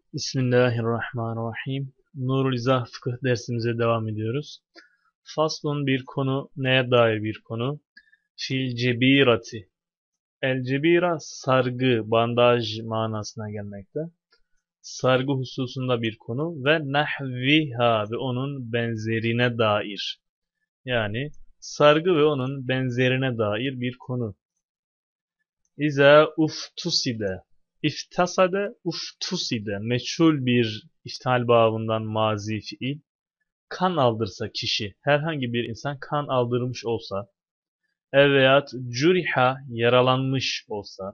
Bismillahirrahmanirrahim. Nurul İzah Fıkıh dersimize devam ediyoruz. Faslun bir konu, neye dair bir konu? Fil cebirati. El cebira sargı, bandaj manasına gelmekte. Sargı hususunda bir konu ve nahviha ve onun benzerine dair. Yani sargı ve onun benzerine dair bir konu. İza uftuside. İftasade uftuside. Meçhul bir iftihal babından mazi fiil. Kan aldırsa kişi, herhangi bir insan kan aldırmış olsa, evveyat curiha yaralanmış olsa,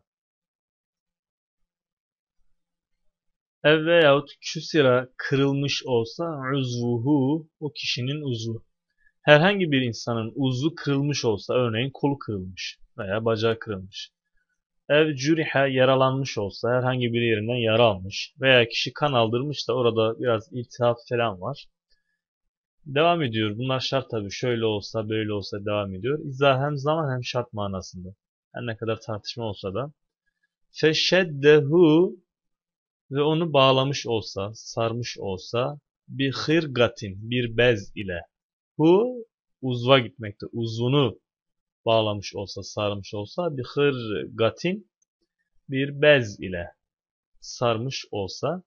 evveyat küsira kırılmış olsa, uzvuhu o kişinin uzvu. Herhangi bir insanın uzvu kırılmış olsa, örneğin kolu kırılmış veya bacağı kırılmış. Ev cüriha yaralanmış olsa, herhangi bir yerinden yara almış veya kişi kan aldırmış da orada biraz iltihap falan var. Devam ediyor. Bunlar şart tabii. Şöyle olsa, böyle olsa devam ediyor. İzah hem zaman hem şart manasında. Her ne kadar tartışma olsa da. Feşeddehu ve onu bağlamış olsa, sarmış olsa bir hırgatin, bir bez ile. Hu uzva gitmekte. Uzvunu bağlamış olsa, sarmış olsa bir hırgatin, bir bez ile sarmış olsa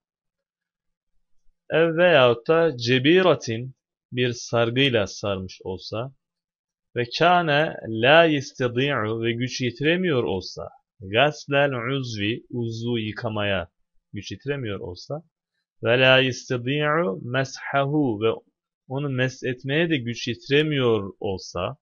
veyahut da cebiratin bir sargıyla sarmış olsa ve kâne la yestedi'u ve güç yetiremiyor olsa gaslel uzvi uzvu yıkamaya güç yetiremiyor olsa ve la yestedi'u meshahu ve onu mesh etmeye de güç yetiremiyor olsa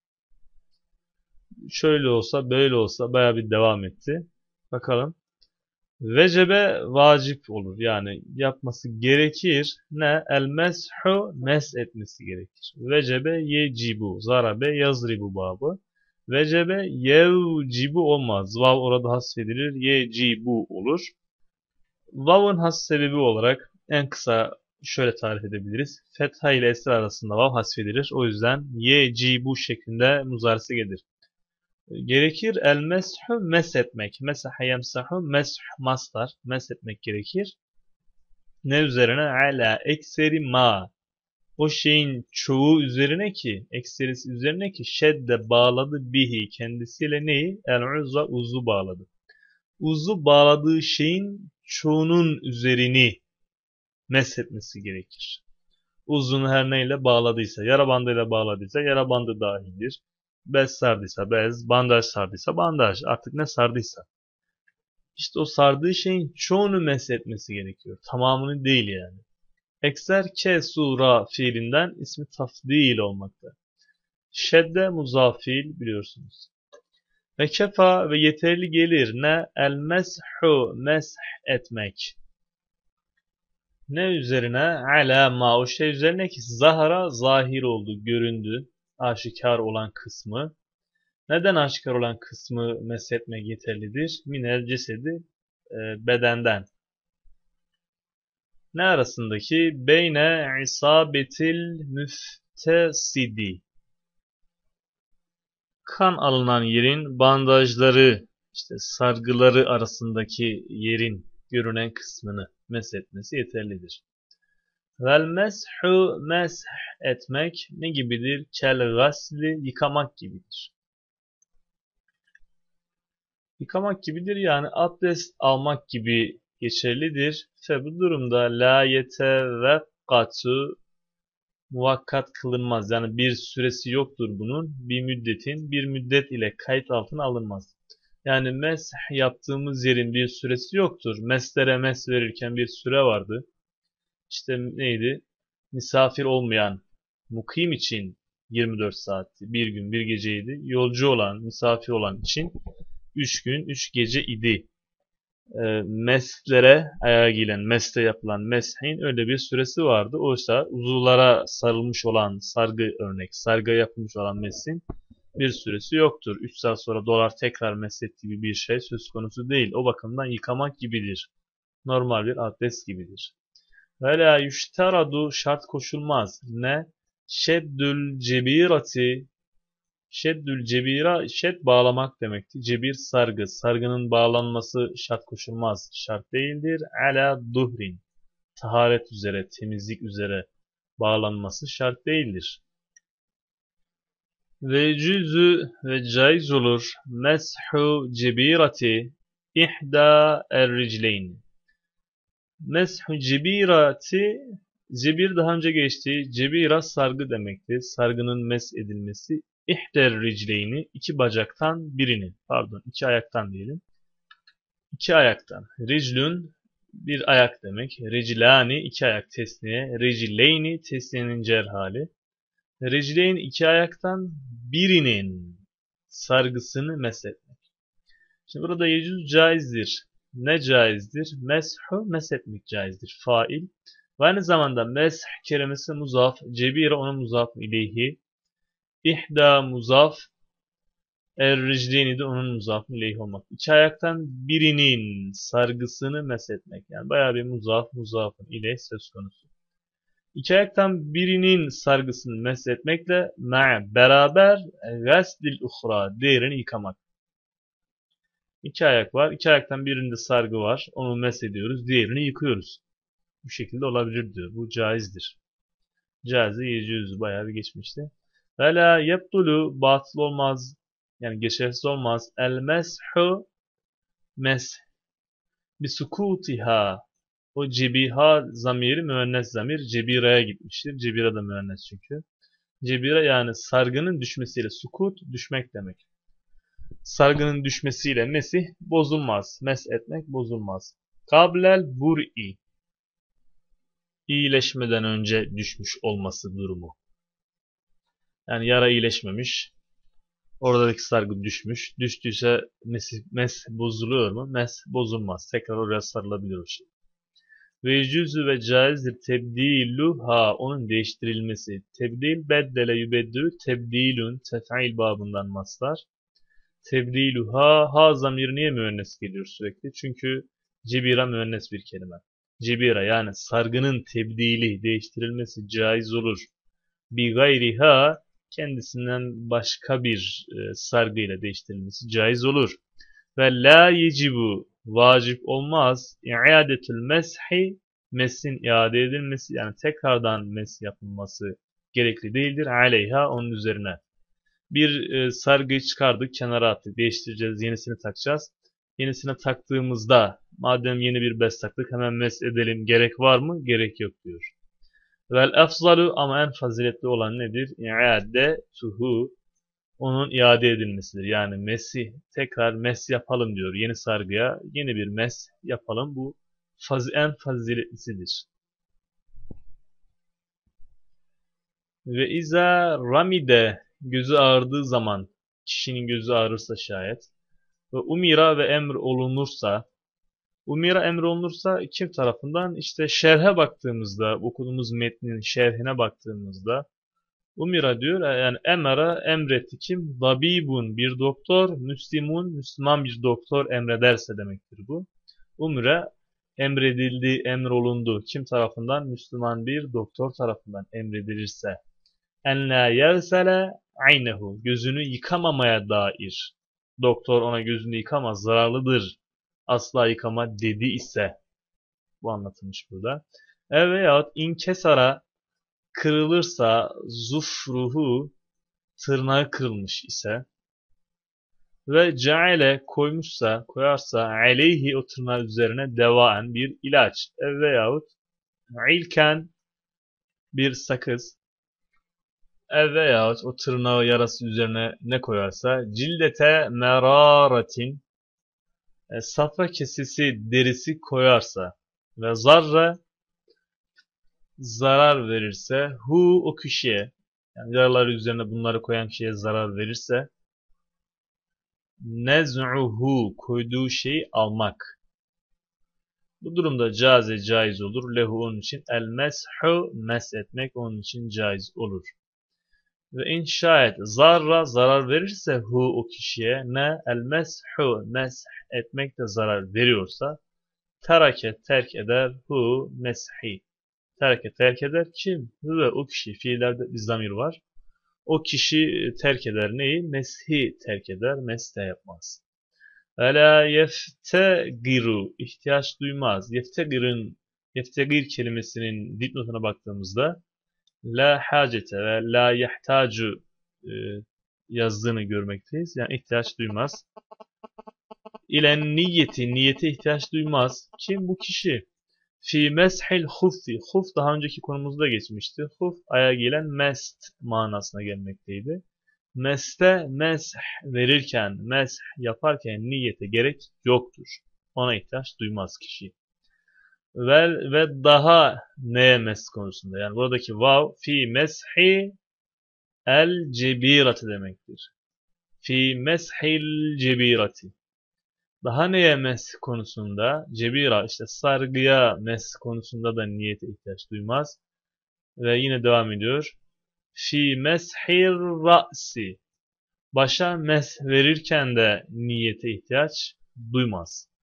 şöyle olsa böyle olsa baya bir devam etti. Bakalım. Vecebe vacip olur. Yani yapması gerekir. Ne? El meshu mes etmesi gerekir. Vecebe yecibu. Zarabe yazribu babı. Vecebe yevcibu olmaz. Vav orada hasfedilir. Yecibu olur. Vav'ın has sebebi olarak en kısa şöyle tarif edebiliriz. Fetha ile esra arasında vav hasfedilir. O yüzden yecibu şeklinde muzarisi gelir. Gerekir el meshu meshetmek. Mesaha yemsahu mesh mastar. Meshetmek gerekir. Ne üzerine? Ala ekseri ma. O şeyin çoğu üzerine ki, ekserisi üzerine ki şedde bağladı bihi. Kendisiyle neyi? El uzva uzu bağladı. Uzu bağladığı şeyin çoğunun üzerini meshetmesi gerekir. Uzunu her neyle bağladıysa, yara bandıyla bağladıysa yara bandı dahildir. Bez sardıysa bez, bandaj sardıysa bandaj. Artık ne sardıysa. İşte o sardığı şeyin çoğunu meshetmesi gerekiyor. Tamamını değil yani. Ekser kesura fiilinden ismi tafdil olmakta. Şedde muzafil biliyorsunuz. Ve kefa ve yeterli gelir ne? El meshu mesh etmek. Ne üzerine? Ala ma o şey üzerine ki zahara zahir oldu, göründü. Aşikar olan kısmı. Neden aşikar olan kısmı meshetmek yeterlidir? Minel cesedi bedenden. Ne arasındaki? Beyne isabetil müftesidi. Kan alınan yerin bandajları, işte sargıları arasındaki yerin görünen kısmını meshetmesi yeterlidir. Vel meshu mesh etmek ne gibidir? Kel gasli yıkamak gibidir. Yıkamak gibidir yani abdest almak gibi geçerlidir. Ve bu durumda la yetevekkatu muvakkat kılınmaz. Yani bir süresi yoktur bunun. Bir müddet ile kayıt altına alınmaz. Yani mesh yaptığımız yerin bir süresi yoktur. Meslere mes verirken bir süre vardı. İşte neydi? Misafir olmayan, mukim için 24 saatti. Bir gün, bir geceydi. Yolcu olan, misafir olan için 3 gün, 3 gece idi. Meslere ayağa giyilen, mesle yapılan meshin öyle bir süresi vardı. Oysa uzuvlara sarılmış olan sargı örnek, sargı yapılmış olan mesin bir süresi yoktur. 3 saat sonra dolar tekrar meslet gibi bir şey söz konusu değil. O bakımdan yıkamak gibidir. Normal bir abdest gibidir. Ve la yüşteradu şart koşulmaz. Ne? Şeddül cebirati Şeddül cebira, şed bağlamak demekti. Cebir sargı. Sargının bağlanması şart koşulmaz. Şart değildir. Ala duhrin. Taharet üzere, temizlik üzere bağlanması şart değildir. Ve cüzü ve caiz olur. Meshu cebirati ihda er-ricleyn. Meshu cebirati, cebir daha önce geçti. Cebira sargı demekti. Sargının mes edilmesi. İhder ricleyni, iki bacaktan birini, pardon iki ayaktan diyelim. İki ayaktan. Riclün bir ayak demek. Riclani iki ayak tesniye. Ricleyni tesniyenin cer hali. Ricleyn iki ayaktan birinin sargısını meshetmek. Şimdi burada yecüz caizdir. Ne caizdir? Meshu meshetmek caizdir. Fail. Ve aynı zamanda mesh kelimesi muzaf. Cebire onun muzaf ileyhi. İhda muzaf. Er-ricleyni de onun muzaf ileyhi olmak. İki ayaktan birinin sargısını meshetmek. Yani bayağı bir muzafın ileyh söz konusu. İki ayaktan birinin sargısını meshetmekle beraber gaslil uhra, diğerini yıkamak. İki ayak var. İki ayaktan birinde sargı var. Onu meshediyoruz. Diğerini yıkıyoruz. Bu şekilde olabilir diyor. Bu caizdir. Caizi yecüz bayağı bir geçmişti. Ve la yebtulu, batıl olmaz. Yani geçersiz olmaz. El meshu mes bi sukutiha. O cebiha zamiri müennes zamir cebiraya gitmiştir. Cebira da müennes çünkü. Cebira yani sargının düşmesiyle, sukut düşmek demek. Sargının düşmesiyle mesih bozulmaz. Mes etmek bozulmaz. Kablel bur'i, iyileşmeden önce düşmüş olması durumu. Yani yara iyileşmemiş. Oradaki sargı düşmüş. Düştüyse mes bozuluyor mu? Mes bozulmaz. Tekrar oraya sarılabilir o şey. Ve cüzü ve caizdir tebdiluha, onun değiştirilmesi. Tebdil beddele yübeddülü tebdilün tef'il babından maslar. Tebdiluha, ha zamir niye müennes geliyor sürekli? Çünkü cebira müennes bir kelime. Cebira yani sargının tebdili, değiştirilmesi caiz olur. Bi gayriha, kendisinden başka bir sargıyla değiştirilmesi caiz olur. Ve la yecibu, vacip olmaz. İadetül meshi, mesin iade edilmesi yani tekrardan mes yapılması gerekli değildir. Aleyha, onun üzerine. Bir sargıyı çıkardık, kenara attık, değiştireceğiz, yenisini takacağız. Yenisine taktığımızda madem yeni bir bez taktık hemen mes edelim, gerek var mı? Gerek yok diyor. Vel efzalu, ama en faziletli olan nedir? İade tuhu, onun iade edilmesidir. Yani mesi, tekrar mes yapalım diyor. Yeni sargıya yeni bir mes yapalım. Bu en faziletlisidir. Ve iza ramide, gözü ağrıdığı zaman, kişinin gözü ağrırsa şayet, ve umira ve emr olunursa, umira emr olunursa kim tarafından? İşte şerhe baktığımızda, okuduğumuz metnin şerhine baktığımızda, umira diyor, yani emara emretti kim? Dabibun, bir doktor, müslimun, Müslüman bir doktor emrederse demektir bu. Umra emredildi, emrolundu. Kim tarafından? Müslüman bir doktor tarafından emredilirse. En la yersele aynehu, gözünü yıkamamaya dair. Doktor ona gözünü yıkamaz, zararlıdır. Asla yıkama dedi ise. Bu anlatılmış burada. Veyahut inkesara, kırılırsa, zufruhu, tırnağı kırılmış ise ve ceale, koyarsa aleyhi, o tırnağı üzerine devaen, bir ilaç veyahut ilken, bir sakız veyahut o tırnağı yarası üzerine ne koyarsa cildete meraratin, safra kesesi derisi koyarsa ve zarra, zarar verirse hu, o kişiye, yani yaraları üzerine bunları koyan kişiye zarar verirse, nez'uhu, koyduğu şeyi almak. Bu durumda caze, caiz olur. Lehu, onun için. El meshu, mes etmek onun için caiz olur. Ve in şayet zarra, zarar verirse hu, o kişiye, ne? El meshu, mes etmek de zarar veriyorsa, terake, terk eder, hu meshi. Terk eder. Kim? Ve o kişi. Fiillerde bir zamir var. O kişi terk eder neyi? Meshi terk eder. Mes de yapmaz. Ve la yeftegiru ihtiyaç duymaz. Yeftegir kelimesinin dipnotuna baktığımızda la hacete ve la yahtacu e, yazdığını görmekteyiz. Yani ihtiyaç duymaz. İlen niyete ihtiyaç duymaz. Kim bu kişi? Fi meshil huffi. Huf daha önceki konumuzda geçmişti. Huf aya gelen mest manasına gelmekteydi. Meste mesh verirken, mesh yaparken niyete gerek yoktur. Ona ihtiyaç duymaz kişi. Ve daha neye mesh konusunda. Yani buradaki vav fi meshi el cebirati demektir. Fi meshil cebirati. Daha neye mes konusunda? Cebira işte sargıya mes konusunda da niyete ihtiyaç duymaz. Ve yine devam ediyor. Fi meshir ra'si. Başa mes verirken de niyete ihtiyaç duymaz.